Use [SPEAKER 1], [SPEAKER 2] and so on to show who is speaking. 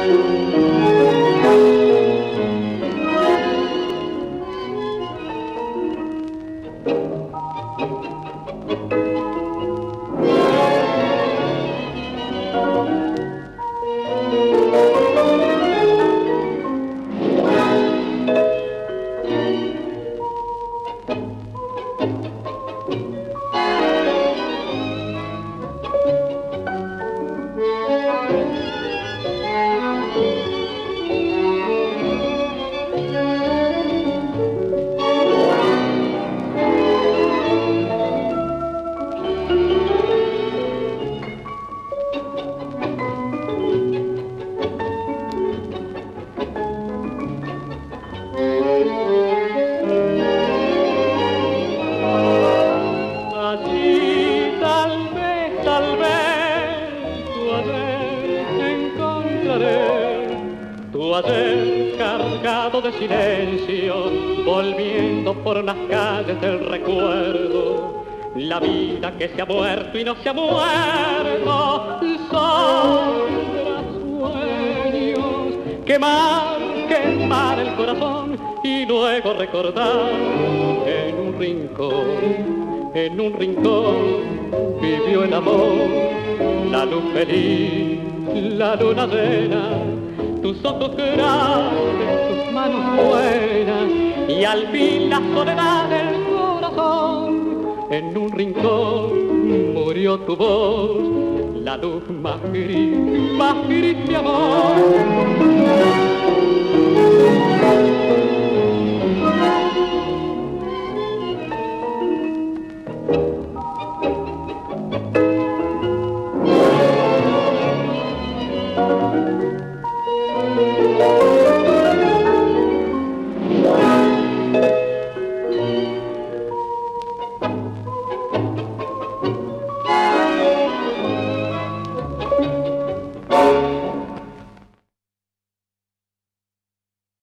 [SPEAKER 1] Tu ayer cargado de silencio, volviendo por las calles del recuerdo, la vida que se ha muerto y no se ha muerto, sombras, sueños, quemar el corazón y luego recordar en un rincón vivió el amor, la luz feliz, la luna llena, tus ojos grandes, tus manos buenas y al fin la soledad del corazón. En un rincón murió tu voz, la luz más gris de amor.